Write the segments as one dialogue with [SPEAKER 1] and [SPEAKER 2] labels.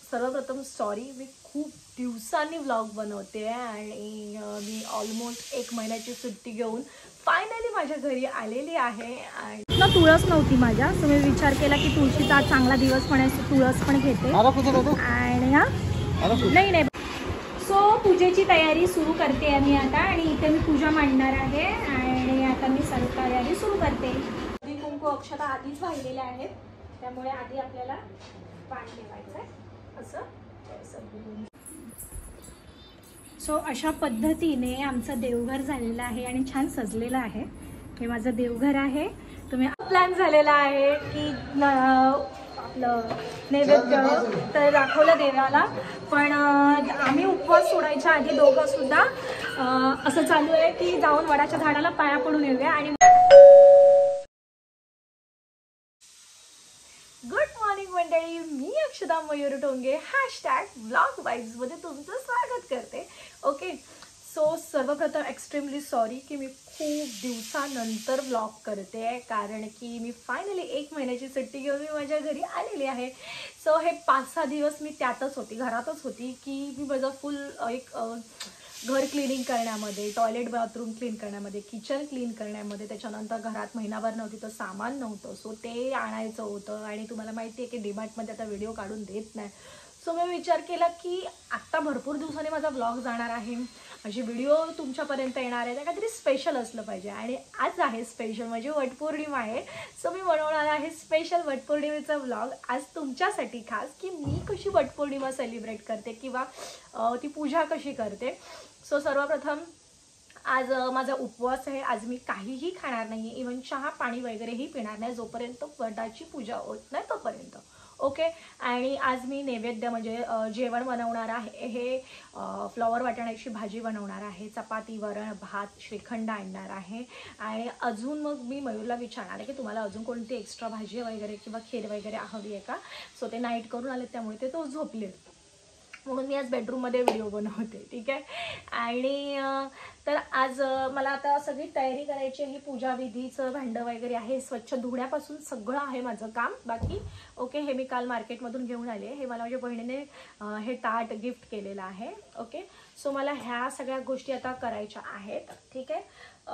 [SPEAKER 1] सर्वप्रथम सॉरी, मी खूप दिवसांनी व्लॉग बनवते आणि मी ऑलमोस्ट 1 महिन्याची सुट्टी घेऊन फायनली माझ्या घरी आलेली आहे. आणि
[SPEAKER 2] ना तुळस नव्हती माझ्या, सो मी विचार केला की तुळशीचा चांगला दिवस म्हणायचं तुळस पण घेते. आणि नाही सो पूजेची तयारी सुरू करते मी आता. आणि इथे मी पूजा मांडणार आहे आणि आता मी सर्व तयारी सुरू करते. कुंकू अक्षता आधीच वाहिलेल्या आहेत, त्यामुळे आधी आपल्याला पान ठेवायचं आहे असं. सो अशा पद्धतीने आमचं देवघर झालेलं आहे आणि छान सजलेलं आहे. हे माझं देवघर आहे. तुम्ही
[SPEAKER 1] प्लॅन झालेला आहे की आपलं नैवेद्य तर दाखवलं देवाला, पण आम्ही उपवास सोडायच्या आधी दोघं सुद्धा असं चालू आहे की जाऊन वडाच्या झाडाला पाया पडून येऊया. आणि गुड मॉर्निंग मंडळी, मी अक्षता मयूर टोंगे #व्लॉग वाईब्स मध्ये तुमचं स्वागत करते. ओके, सो सर्वप्रथम एक्स्ट्रीमली सॉरी की मी खूप दिवसानंतर व्लॉग करते, कारण की मी फायनली 1 महिन्याची सुट्टी घेऊन मी माझ्या घरी आलेली आहे. सो हे 5-6 दिवस मी त्यातच होती, घरातच होती की मी माझं फुल एक घर क्लिनिंग करण्यामध्ये, टॉयलेट बाथरूम क्लीन करण्यामध्ये, किचन क्लीन करण्यामध्ये, त्याच्यानंतर घरात महिनाभर नव्हती तर सामान नव्हतं, सो ते आणायचं होतं. आणि तुम्हाला माहिती आहे की डीमार्टमध्ये आता व्हिडिओ काढून देत नाही. सो मी विचार केला की आत्ता भरपूर दिवसांनी माझा व्लॉग जाणार आहे, माझी व्हिडिओ तुमच्यापर्यंत येणार आहे, तर काहीतरी स्पेशल असलं पाहिजे. आणि आज आहे स्पेशल, म्हणजे वटपौर्णिमा आहे. सो मी बनवणार आहे स्पेशल वटपौर्णिमेचा व्लॉग आज तुमच्यासाठी खास, की मी कशी वटपौर्णिमा सेलिब्रेट करते किंवा ती पूजा कशी करते. सो सर्वप्रथम आज माझा उपवास आहे. आज मी काहीही खाणार नाही, इव्हन चहा पाणी वगैरेही पिणार नाही जोपर्यंत वटाची पूजा होत नाही तोपर्यंत. ओके, आणि आज मी नैवेद्य म्हणजे जेवण बनवणार आहे. हे फ्लॉवर वाटाण्याची भाजी बनवणार आहे, चपाती, वरण, भात, श्रीखंड आणणार आहे. आणि अजून मग मी मयूरला विचारणार आहे की तुम्हाला अजून कोणती एक्स्ट्रा भाजी वगैरे किंवा खीर वगैरे हवी आहे का. सो ते नाईट करून आले त्यामुळे ते झोपले, म्हणून मी आज बेडरूममध्ये व्हिडिओ बनवते. ठीक आहे. आणि तर आज मला आता सगळी तयारी करायची आहे. पूजाविधीचं भांडं वगैरे आहे, स्वच्छ धुण्यापासून सगळं आहे माझं काम बाकी. ओके, हे मी काल मार्केटमधून घेऊन आले. हे मला माझ्या बहिणीने हे ताट गिफ्ट केलेलं आहे. ओके, सो मला ह्या सगळ्या गोष्टी आता करायच्या आहेत. ठीक आहे.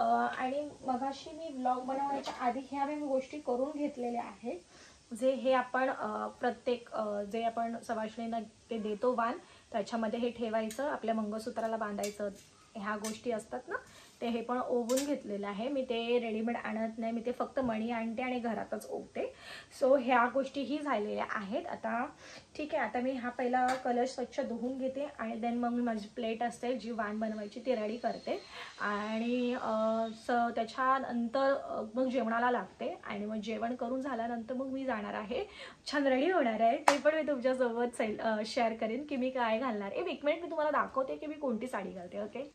[SPEAKER 1] आणि मगाशी मी व्लॉग बनवण्याच्या आधी ह्या मी गोष्टी करून घेतलेल्या आहेत. जे हे आपण प्रत्येक जे आपण सवाष्णींना ते देतो वाण, त्याच्यामध्ये हे ठेवायचं, आपल्या मंगळसूत्राला बांधायचं, ह्या गोष्टी असतात ना, ते हे पण ओवून घेतलेलं आहे. मी ते रेडीमेड आणत नाही, मी ते फक्त मणी आणते आणि घरातच ओवते. सो ह्या गोष्टीही झालेल्या आहेत आता. ठीक आहे, आता मी हा पहिला कलश स्वच्छ धुवून घेते आणि देन मग मी माझी प्लेट असते जी वाण बनवायची ती रेडी करते. आणि त्याच्यानंतर मग जेवणाला लागते. आणि मग जेवण करून झाल्यानंतर मग मी जाणार आहे, छान रेडी होणार आहे. ते पण मी तुमच्यासोबत शेअर करेन की मी काय घालणार. 1 मिनिट मी तुम्हाला दाखवते की मी कोणती साडी घालते. ओके,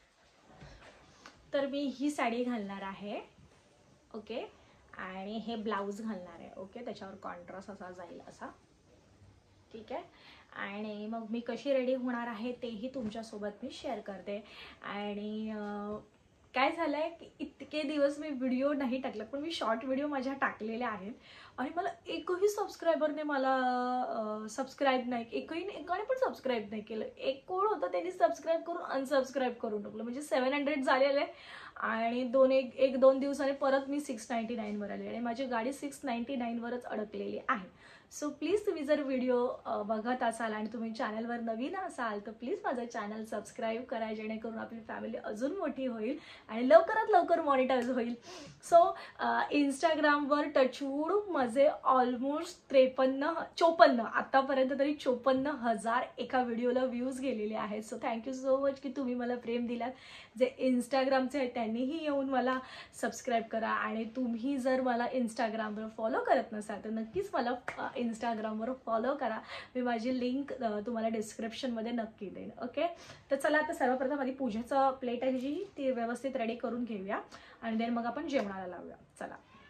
[SPEAKER 1] तर मी ही साडी घालणार आहे. ओके, आणि हे ब्लाऊज घालणार आहे. ओके, त्याच्यावर कॉन्ट्रास्ट असा जाईल असा. ठीक आहे. आणि मग मी कशी रेडी होणार आहे तेही तुमच्यासोबत मी शेअर करते. आणि काय झालं आहे की इतके दिवस मी व्हिडिओ नाही टाकला, पण मी शॉर्ट व्हिडिओ माझ्या टाकलेल्या आहेत आणि मला एकही सबस्क्रायबरने मला सबस्क्राईब नाही, एकाने पण सबस्क्राईब नाही केलं. एक कोण होतं त्यांनी सबस्क्राईब करून अनसबस्क्राईब करून टाकलं, म्हणजे 700 झालेलं आहे. आणि 1-2 दिवसाने परत मी 699 वर आले आणि माझी गाडी 699 वरच अडकलेली आहे. सो प्लीज तुम्ही जर व्हिडिओ बघत असाल आणि तुम्ही चॅनलवर नवीन असाल तर प्लीज माझं चॅनल सबस्क्राईब करा, जेणेकरून आपली फॅमिली अजून मोठी होईल आणि लवकरात लवकर मॉनिटाईज होईल. सो इंस्टाग्रामवर टचवूड माझे ऑलमोस्ट 54 आतापर्यंत तरी 54,000 एका व्हिडिओला व्ह्यूज गेलेले आहेत. सो थँक्यू सो मच की तुम्ही मला प्रेम दिलात. जे इंस्टाग्रामचे आहेत त्यांनीही येऊन मला सबस्क्राईब करा. आणि तुम्ही जर मला इंस्टाग्रामवर फॉलो करत नसाल तर नक्कीच मला इंस्टाग्रामवर फॉलो करा. मी माझी लिंक तुम्हाला डिस्क्रिप्शनमध्ये नक्की देईन. ओके, तर चला आता सर्वप्रथम आधी पूजेचं प्लेट आहे जी ती व्यवस्थित रेडी करून घेऊया आणि देन मग आपण जेवणाला लावूया. चला.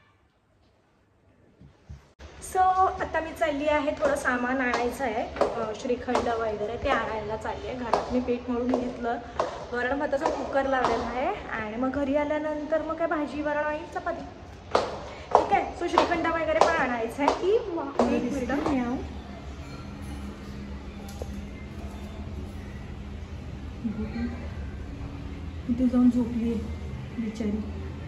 [SPEAKER 1] सो आता मी चालली आहे, थोडं सामान आणायचं आहे, श्रीखंड वगैरे ते आणायला चालली आहे. घरात मी पीठ मळून घेतलं, वरण भाताचा कुकर लावलेला आहे आणि मग घरी आल्यानंतर मग काय भाजी, वरण आणि चपाती. ठीक आहे. सो श्रीखंड वगैरे पण आणायचं आहे की
[SPEAKER 2] इथे जाऊन झोपली बिचारी.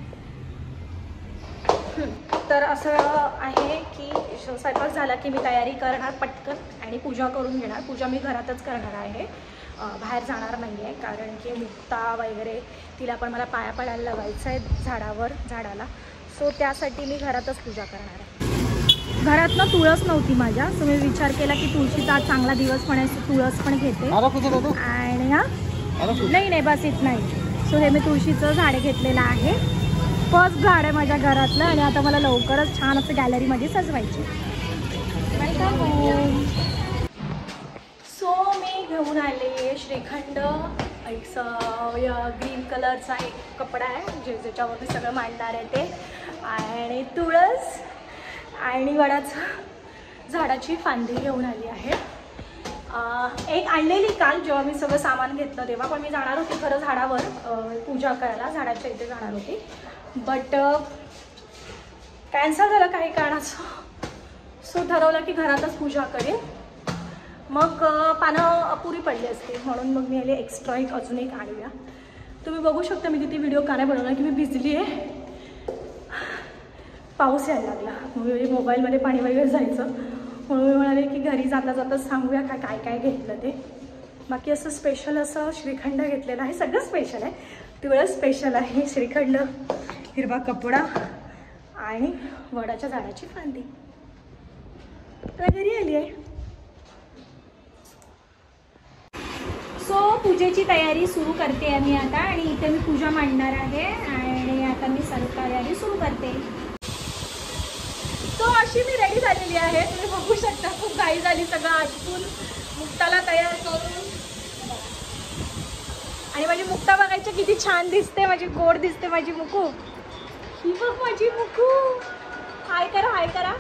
[SPEAKER 1] तर असं आहे की स्वयंपाक झाला की मी तयारी करणार पटकन आणि पूजा करून घेणार. पूजा मी घरातच करणार आहे, बाहेर जाणार नाही आहे, कारण की मुक्ता वगैरे तिला पण मला पाया पडायला लावायचं आहे झाडाला. सो त्यासाठी मी घरातच पूजा करणार आहे.
[SPEAKER 2] घरात ना तुळस नव्हती माझ्या, सो मी विचार केला की तुळशीचा आज चांगला दिवस पण आहे, तुळस पण घेते. आणि नाही बस इथं नाही. सो हे मी तुळशीचं झाड घेतलेलं आहे. फर्स्ट झाड आहे माझ्या घरातलं आणि आता मला लवकरच छान असं गॅलरीमध्ये सजवायचे.
[SPEAKER 1] सो मी घेऊन आले श्रीखंड, एक ग्रीन कलरचा एक कपडा आहे ज्याच्यावरती सगळं मांडणार आहे ते, आणि तुळस आणि वडाचं झाडाची फांदी घेऊन आली आहे. एक आणलेली काल जेव्हा मी सगळं सामान घेतलं तेव्हा, पण मी जाणार होती खरं झाडावर पूजा करायला, झाडाच्या इथे जाणार होती, बट कॅन्सल झालं काही कारणाचं. सो ठरवलं की घरातच पूजा करेन. मग पानं अपुरी पडली असते म्हणून मग मी आले एक्स्ट्रा अजून एक आणूया. तुम्ही बघू शकता मी किती व्हिडिओ का नाही बनवला की मी भिजली आहे, पाऊस यायला लागला, मग मोबाईलमध्ये पाणी वगैरे जायचं म्हणून मी म्हणाले की घरी जाता जाता सांगूया काय काय घेतलं ते. बाकी असं स्पेशल असं श्रीखंड घेतलेलं आहे, सगळं स्पेशल आहे. तुळस स्पेशल आहे, श्रीखंड, हिरवा कपडा आणि वडाच्या झाडाची फांदी. आता घरी आली आहे.
[SPEAKER 2] सो पूजेची तयारी सुरू करते आहे मी आता, आणि इथे मी पूजा मांडणार आहे आणि आता मी सर्व तयारी सुरू करते.
[SPEAKER 1] तो अशी मी रेडी झालेली आहे, तुम्ही बघू शकता. खूप घाई झाली सगळं आटपून मुक्ताला तयार करून. आणि माझी मुक्ता बघायची किती छान दिसते, माझी गोड दिसते माझी मुकू. ही बघ माझी मुकू, हाय करा हाय करा.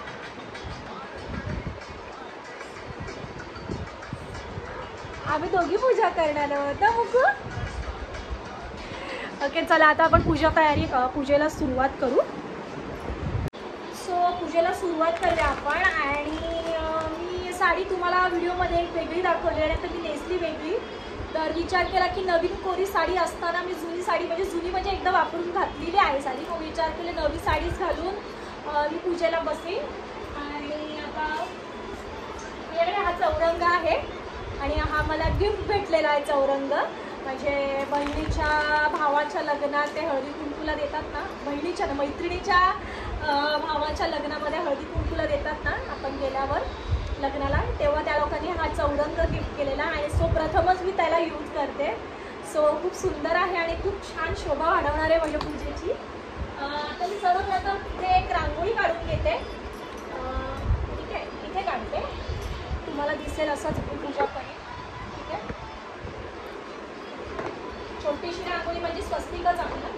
[SPEAKER 1] आम्ही दोघी पूजा करणार आहोत ना मुकू. ओके चला आता आपण पूजेला सुरुवात करू. सो पूजेला सुरुवात करूया आपण. आणि मी साडी तुम्हाला व्हिडिओमध्ये एक वेगळी दाखवली आहे, तर मी नेसली वेगळी. तर विचार केला की नवीन कोरी साडी असताना मी जुनी साडी म्हणजे एकदा वापरून घातलेली आहे साडी, मग विचार केले नवी साडीच घालून मी पूजेला बसेन. आणि आता माझ्याकडे हा चौरंग आहे आणि हा मला गिफ्ट भेटलेला आहे चौरंग. म्हणजे बहिणीच्या भावाच्या लग्नात ते हळदी कुंकूला देतात ना, बहिणीच्या मैत्रिणीच्या भावाच्या लग्नामध्ये हळदी कुंकूला देतात ना आपण गेल्यावर लग्नाला, तेव्हा त्या लोकांनी हा चौरंग गिफ्ट केलेला आणि सो प्रथमच मी त्याला यूज करते. सो खूप सुंदर आहे आणि खूप छान शोभा वाढवणार आहे माझ्या पूजेची. तर मी सर्वप्रथम इथे एक रांगोळी काढून घेते. ठीक आहे, इथे काढते, तुम्हाला दिसेल असंच पूजा करेन. ठीक आहे, छोटीशी रांगोळी म्हणजे स्वस्तिकच आपलं.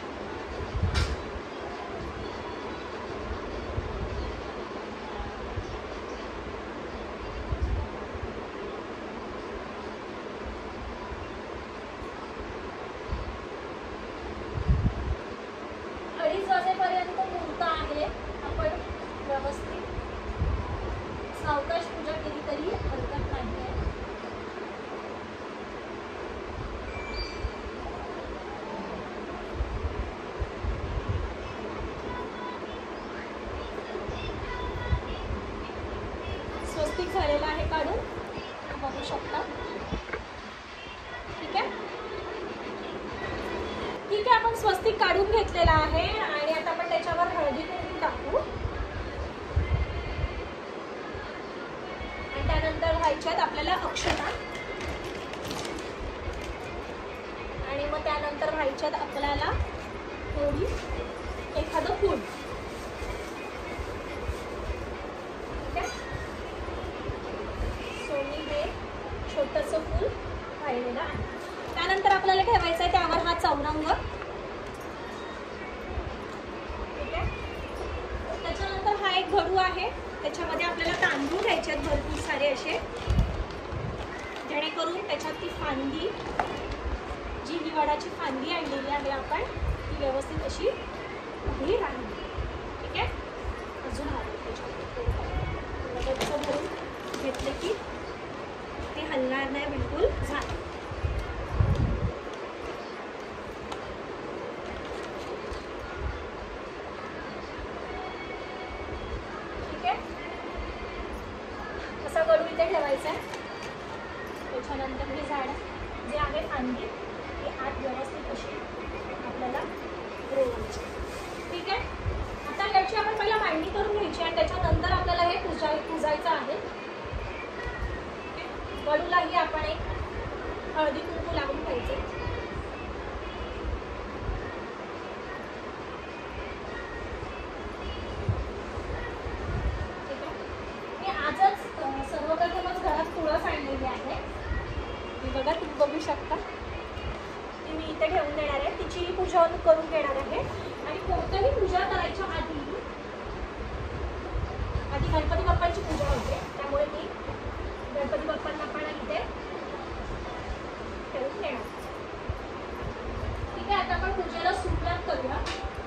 [SPEAKER 1] वाजेपर्यंत मुहूर्त आहे, आपण व्यवस्थित सावकाश पूजा केली तरी हरकत नाही आहे. स्वस्तिक झालेला आहे काढून, बघू शकता. ठीक आहे, ठीक आहे, आपण स्वस्तिक काढून घेतलेला आहे आणि आता आपण त्याच्यावर हळदी कुंकू टाकू आणि त्यानंतर व्हायच्यात आपल्याला अक्षता आणि मग त्यानंतर व्हायच्यात आपल्याला थोडी एखादं फूल. ठीक आहे, सो मी हे छोटंसं फूल वाहिलेलं आहे. त्यानंतर आपल्याला ठेवायचं आहे त्यावर हा चौरंग. ठीक आहे, त्याच्यानंतर हा एक घडू आहे, त्याच्यामध्ये आपल्याला तांदूळ घ्यायचे आहेत भरपूर सारे असे, जेणेकरून त्याच्यात ती फांदी जी ही वडाची फांदी आणलेली आहे आपण ती व्यवस्थित अशी उभी राहील. ठीक आहे, अजून हवं त्याच्यात भरून घेतले की ते हलणार नाही, बिलकुल झालं.
[SPEAKER 2] इथे ठेवायचं आहे. त्याच्यानंतर ही झाडं जे आहे फांदी ती आत व्यवस्थित अशी आपल्याला रोवायची. ठीक आहे. आता याची आपण पहिला मांडणी करून घ्यायची आणि त्याच्यानंतर आपल्याला हे पुजायचं आहे. वडूलाही आपण एक हळदी कुंकू लावून घ्यायचे. सर्वप्रथमच घरात तुळस आणलेली आहे. मी बघा, तुम्ही बघू शकता ती मी इथे ठेवून देणार आहे. तिची पूजा करून घेणार आहे. आणि कोणत्याही पूजा करायच्या आधी गणपती बाप्पांची पूजा होते, त्यामुळे मी गणपती बाप्पांना पण इथे ठेवून देणार. ठीक आहे. आता आपण पूजेला सुरुवात करूया.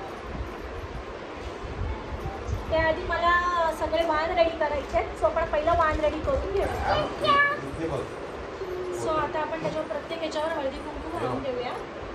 [SPEAKER 2] त्याआधी मला सगळे वाण रेडी करायचे आहेत. सो आपण पहिलं वाण रेडी करून घेऊया. सो आता आपण त्याच्यावर प्रत्येक याच्यावर हळदी कुंकू घालून देऊया.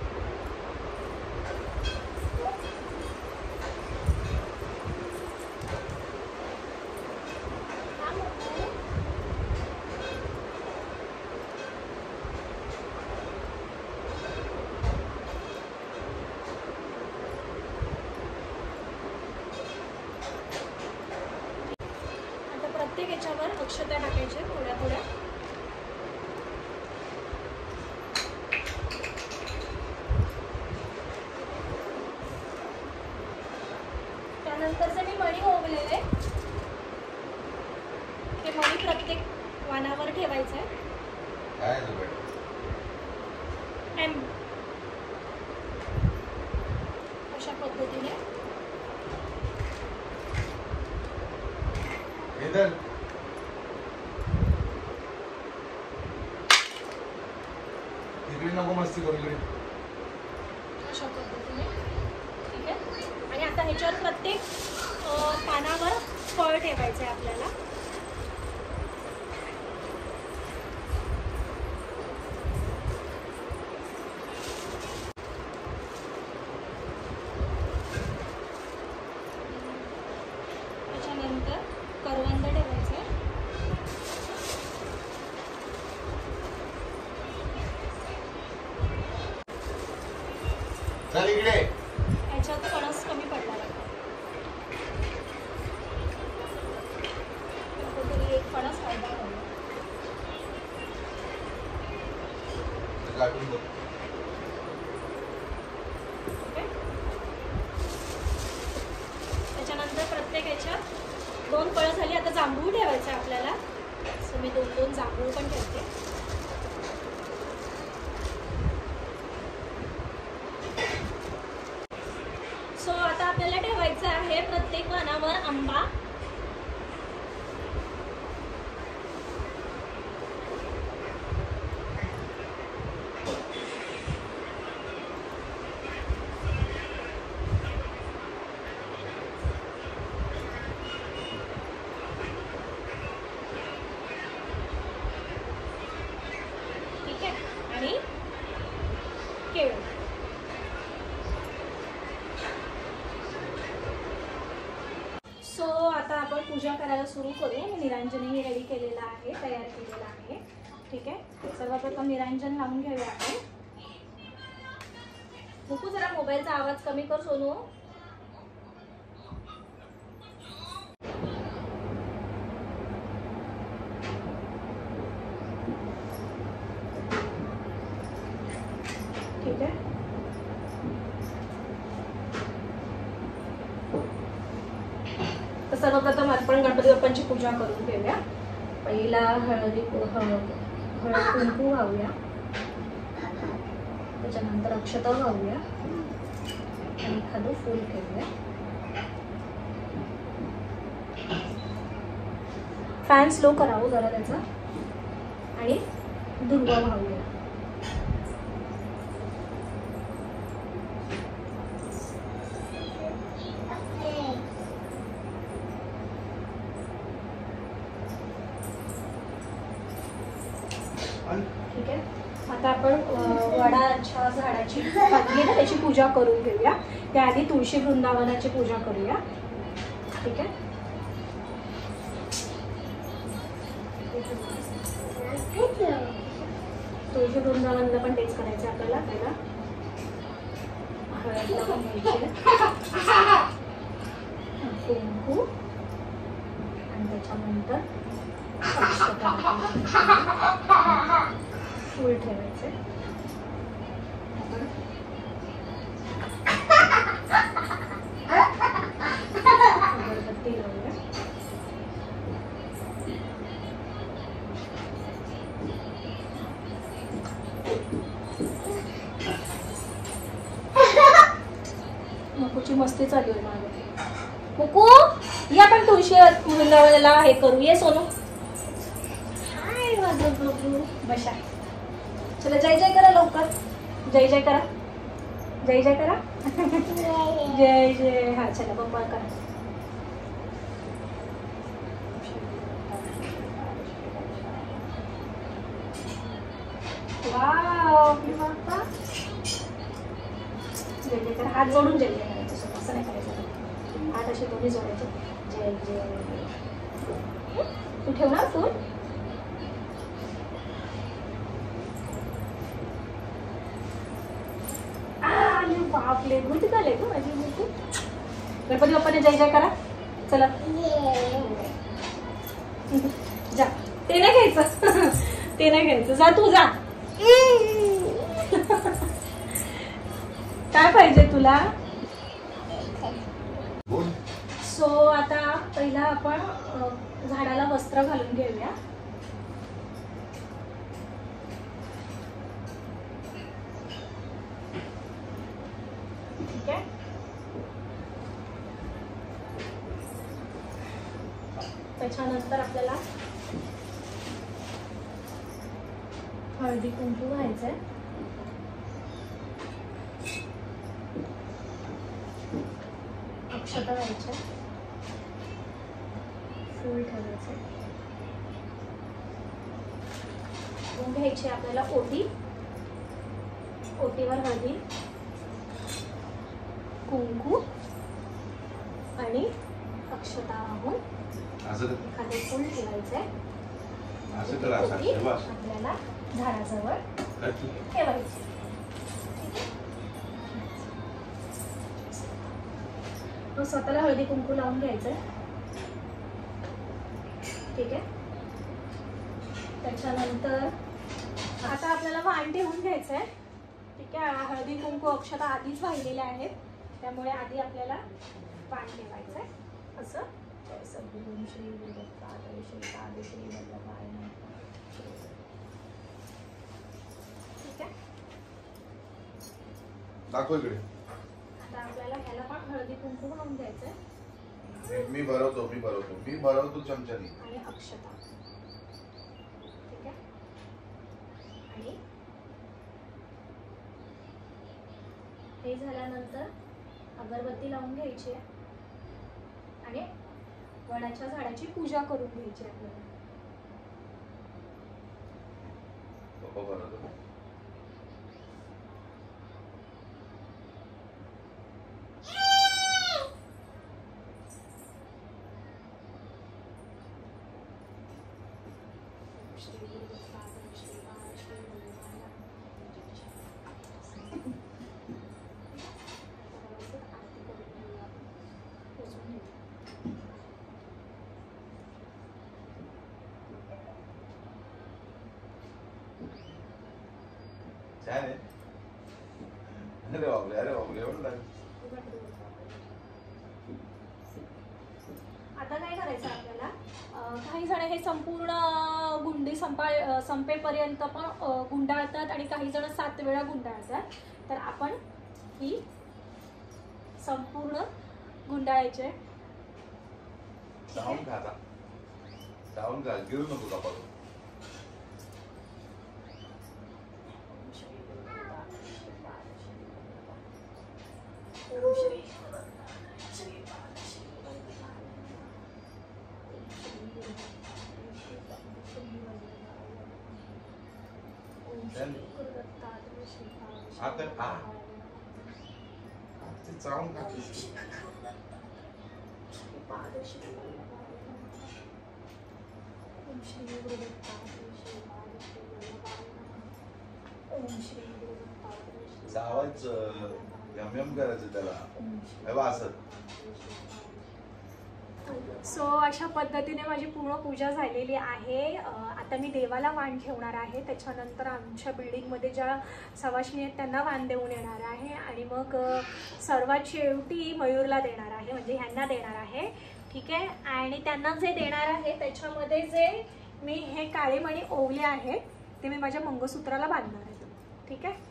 [SPEAKER 2] प्रत्येक याच्यावर अक्षता टाकायचे थोड्या थोड्या. त्यानंतर जे मी मणी ओवलेले ते मणी प्रत्येक वाणावर ठेवायचं आहे. अशा पद्धतीने
[SPEAKER 3] नको मस्ती करू.
[SPEAKER 2] अशा पद्धतीने. ठीक आहे. आणि आता ह्याच्यावर प्रत्येक पानावर फळ ठेवायचं आहे आपल्याला. त्याच्यानंतर करवंद ठेवायचं आहे. याच्यात फणस कमी पडला तरी एक फणस फायदा होईल. त्याच्यानंतर प्रत्येक याच्यात 2 फळं झाली. आता जांभूळ ठेवायचं आहे आपल्याला. सो मी 2 जांभूळ पण ठेवते. सो आता आपल्याला ठेवायचं आहे प्रत्येक वाणावर आंबा. ठीक आहे. आणि केळं. सो आता आपण पूजा करायला सुरू करू. मी निरांजनही रेडी केलेला आहे, तयार केलेला आहे. ठीक आहे. सर्वप्रथम निरांजन लावून घेऊया आपण. बघू जरा मोबाईलचा आवाज कमी कर सोनू. ठीक आहे. सर्वप्रथम आपण गणपती बाप्पांची पूजा करून घेऊया. पहिला हळद कुंकू वाहूया. त्याच्यानंतर अक्षता वाहूया आणि एखादं फूल ठेवूया. फॅन स्लो करावं जरा त्याचा. आणि दुर्वा वाहूया. ठीक आहे. आता आपण वडाच्या झाडाची फांदी ना त्याची पूजा करून घेऊया. त्याआधी तुळशी वृंदावनाची पूजा करूया. ठीक आहे. तुळशी वृंदावनला पण तेच करायचं आपल्याला. पहिला हळद लावून घ्यायची, कुंकू, आणि त्याच्यानंतर फूल ठेवायचे. अगरबत्ती लावूया. मुकूची मस्ती चालू आहे माझं. मुकू या पण तुळशी वृंदावनाला हे करू. ये सोनू. हाय माझं बबू. बशा. चला जय जय करा लवकर. जय जय करा. जय जय करा. जय जय. हा चला बप्पा करा. वाव बाप्पा. जय जय करा. हात जोडून जय जय करायचं. असं नाही करायचं. हात असे दोन्ही जोडायचे. जय जय. तू ठेवणार फूल. बापले गुड झाले ग माझी मुकू. गणपती बाप्पाने जय जय करा. चला जा. ते नाही घ्यायचं. ते नाही घ्यायचं. जा तू जा. काय पाहिजे तुला. सो आता पहिला आपण झाडाला वस्त्र घालून घेऊया. ठीक आहे. त्याच्यानंतर आपल्याला हळदी कुंकू व्हायचंय. अक्षता व्हायच्या. फूल ठेवायचे. घ्यायची आपल्याला ओटी. ओटीवर हळदी कुंकू आणि अक्षता वाहून एखादे फूल ठेवायचंय. आपल्याला झाडाजवळ ठेवायचे. तो स्वतःला हळदी कुंकू लावून घ्यायचंय. ठीक आहे. त्याच्यानंतर आता आपल्याला वाण ठेवून घ्यायचंय. ठीक आहे. हळदी कुंकू अक्षता आधीच वाहिलेल्या आहेत, त्यामुळे आधी आपल्याला वाण ठेवायचंय. असं श्री ठीक आहे.
[SPEAKER 3] दाखव इकडे.
[SPEAKER 2] आता आपल्याला ह्याला पण हळदी कुंकू लावून द्यायचंय.
[SPEAKER 3] मी भरवतो चमच्यानी.
[SPEAKER 2] आणि अक्षता. ठीक आहे. आणि हे झाल्यानंतर अगरबत्ती लावून घ्यायची आहे आणि वडाच्या झाडाची पूजा करून घ्यायची आपल्याला.
[SPEAKER 3] अरे बापरे एवढं लागेल.
[SPEAKER 2] आता काय करायचं आपल्याला. काही जण हे संपूर्ण गुंडी संपेपर्यंत पण गुंडाळतात आणि काही जण 7 वेळा गुंडाळतात. तर आपण ही संपूर्ण गुंडाळायचे.
[SPEAKER 3] चावून खा गिरू नको कपाळून. चावून खा. चावायचं, यम यम करायचं त्याला असं.
[SPEAKER 2] सो अशा पद्धतीने माझी पूर्ण पूजा झालेली आहे. आता मी देवाला वाण ठेवणार आहे, त्याच्यानंतर आमच्या बिल्डिंगमध्ये ज्या सवाशिणी आहेत त्यांना वाण देऊन येणार आहे आणि मग सर्वात शेवटी मयूरला देणार आहे, म्हणजे ह्यांना देणार आहे. ठीक आहे. आणि त्यांना जे देणार आहे त्याच्यामध्ये जे मी हे काळे मणी ओवले आहेत ते मी माझ्या मंगळसूत्राला बांधणार आहे. ठीक आहे.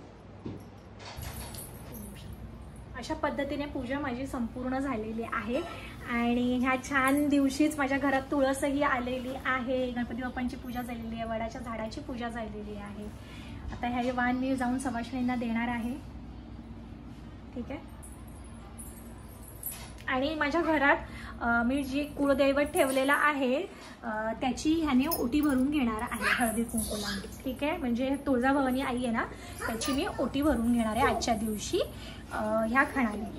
[SPEAKER 2] अशा पद्धतीने पूजा माझी संपूर्ण झालेली आहे आणि ह्या छान दिवशीच माझ्या घरात तुळसही आलेली आहे, गणपती बाप्पांची पूजा झालेली आहे, वडाच्या झाडाची पूजा झालेली आहे. आता ह्या वाण मी जाऊन सवाशिणींना देणार आहे. ठीक आहे. आणि माझ्या घरात मी जी कुळदैवत ठेवलेला आहे त्याची ह्याने ओटी भरून घेणार आहे हळदी कुंकूला. ठीक आहे. म्हणजे तुळजाभवानी आई आहे ना, त्याची मी ओटी भरून घेणार आहे आजच्या दिवशी ह्या खणाने.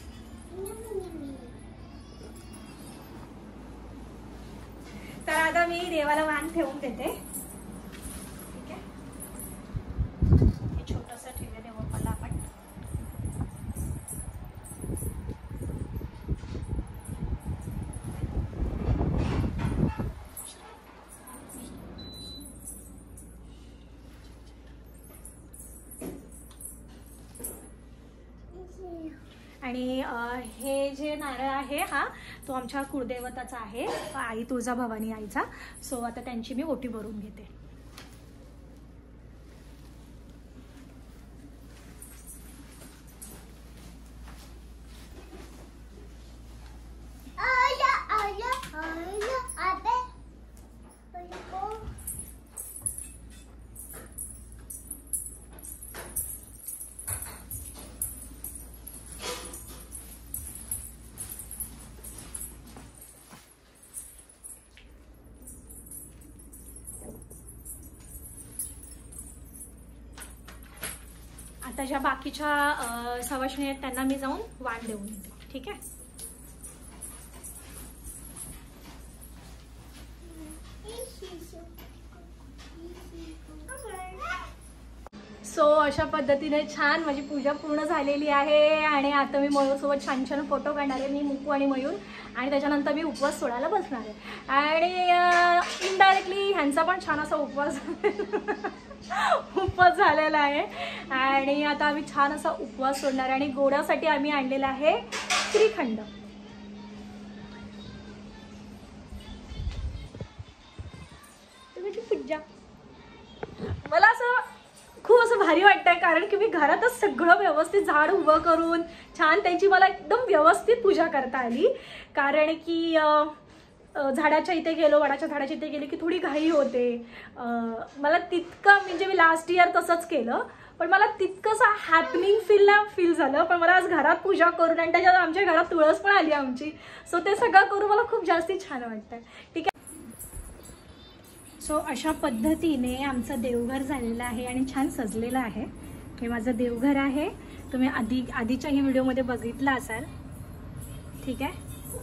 [SPEAKER 2] तर आता मी देवाला वाण ठेवून देते. ठीक आहे. हे छोटंसं ठेवूया देवबाप्पाला आपण. आणि हे जे नारळ आहे हा तो आमच्या कुळदेवताचा आहे, आई तुळजाभवानी आईचा. सो आता त्यांची मी ओटी भरून घेते. आता ज्या बाकीच्या सवाशिणी आहेत त्यांना मी जाऊन वाण देऊन येते. ठीक आहे. सो अशा पद्धतीने छान माझी पूजा पूर्ण झालेली आहे आणि आता मी मयूरसोबत छान छान फोटो काढणार आहे, मी मुकू आणि मयूर. आणि त्याच्यानंतर मी उपवास सोडायला बसणार आहे आणि इनडायरेक्टली ह्यांचा पण छान असा उपवास झालेला आहे. आणि आता आम्ही छान असा उपवास सोडणार आहे आणि गोडासाठी आम्ही आणलेला आहे श्रीखंड. पूजा मला असं खूप असं भारी वाटतंय कारण की मी घरातच सगळं व्यवस्थित झाड उभं करून छान त्यांची मला एकदम व्यवस्थित पूजा करता आली. कारण की झाडाच्या इथे गेलो, वडाच्या झाडाच्या इथे गेले की थोडी घाई होते. मला तितकं म्हणजे मी लास्ट इयर तसंच केलं पण मला तितकंसं हॅपनिंग फील झालं. पण मला आज घरात पूजा करून आणि त्याच्यात आमच्या घरात तुळस पण आली आमची. सो ते सगळं करून मला खूप जास्ती छान वाटतं. ठीक आहे. सो अशा पद्धतीने आमचं देवघर झालेलं आहे आणि छान सजलेलं आहे. हे माझं देवघर आहे, तुम्ही आधीच्याही व्हिडिओमध्ये बघितलं असाल. ठीक आहे.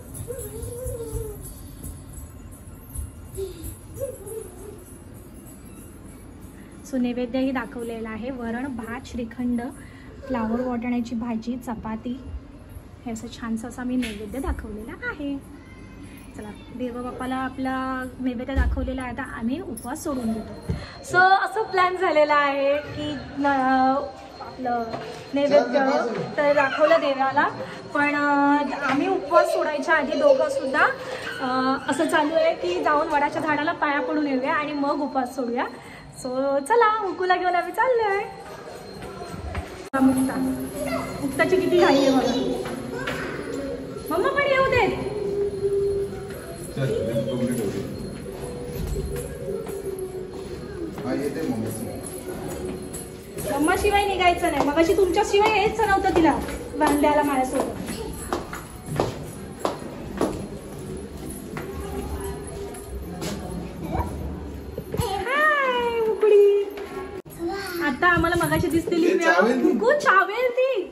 [SPEAKER 2] सो नैवेद्यही दाखवलेला आहे, वरण भात श्रीखंड फ्लावर वाटाण्याची भाजी चपाती हे असं छानसं असा मी नैवेद्य दाखवलेला आहे. चला देवबाप्पाला आपला नैवेद्य दाखवलेला आहे, आता आम्ही उपवास सोडून देतो. सो असं प्लॅन झालेला आहे की आपलं नैवेद्य तर दाखवलं देवाला पण आम्ही उपवास सोडायच्या आधी दोघं सुद्धा असं चालू आहे की जाऊन वडाच्या झाडाला पाया पडून येऊया आणि मग उपवास सोडूया. सो चला मुकूला घेऊन आम्ही चाललोय. मुक्ताची किती घाई आहे बघा. मम्मा पण येऊ देत. मम्मा शिवाय निघायचं नाही. मग अशी तुमच्या शिवाय यायचं नव्हतं तिला बांधायला माझ्यासोबत. हाय मुकडी. आता आम्हाला मगाशी दिसलेली मुकू चावेल ती.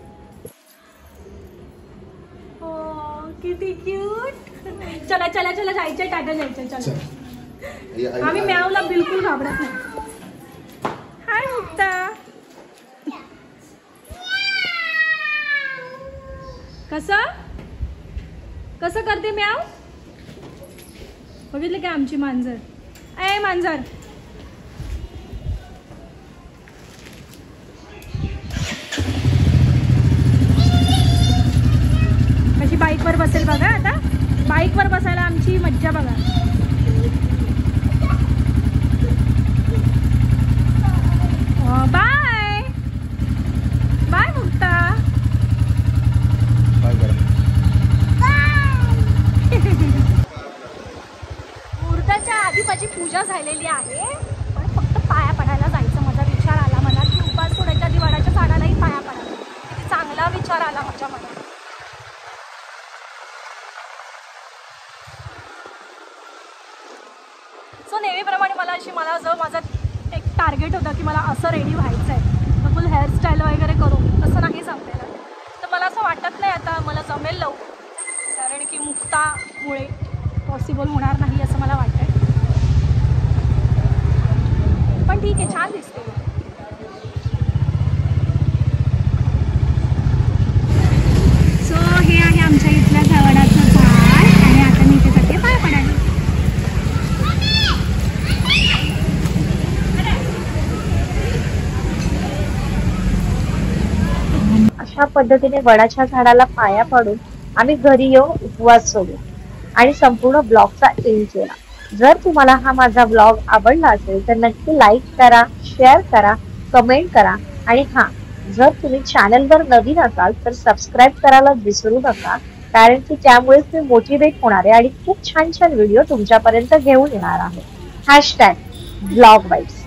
[SPEAKER 2] किती क्यूट. चला चला चला जायचं, टाटा जायचं. चला आम्ही म्यावला बिलकुल घाबरत नाही. हाय मुक्ता. कसं कसं करते म्याव? बघितलं का आमची मांजर? ए मांजर, कशी बाईकवर बसेल बघा. आता बाईकवर बसायला आमची मज्जा बघा. Bye bye Mukta. मुहूर्ताच्या आधी माझी पूजा झालेली आहे, पण फक्त पाया पडायला जायचं माझा विचार आला मनात की उपास सोडायच्या आधी वडाच्या झाडालाही पाया पडायला. किती चांगला विचार आला माझ्या मनात. सो नेहमीप्रमाणे मला जो माझा एक टार्गेट होता की मला असं रेडी व्हायचं आहे, तर फुल हेअरस्टाईल वगैरे करू, तसं नाही जमलेलं. तर मला असं वाटत नाही आता मला जमेल लवकर, कारण की मुक्तामुळे पॉसिबल होणार नाही असं मला वाटतंय. पण ठीक आहे, छान दिसते. सो हे आहे आमच्या इथल्या घवडाचं झाड आणि आता मी इथे जाते पाय पडायला.
[SPEAKER 4] अशा पद्धतीने वडाच्या झाडाला पाया पाडून आम्ही घरी येऊन उपवास सोडू आणि संपूर्ण ब्लॉगचा एंड केला. जर तुम्हाला हा माझा ब्लॉग आवडला असेल तर नक्की लाईक करा, शेअर करा, कमेंट करा आणि हा, जर तुम्ही चॅनलवर नवीन असाल तर सबस्क्राईब करायला विसरू नका, कारण की त्यामुळेच मी मोटिवेट होणार आहे आणि खूप छान छान व्हिडिओ तुमच्यापर्यंत घेऊन येणार आहे. #vlogvibes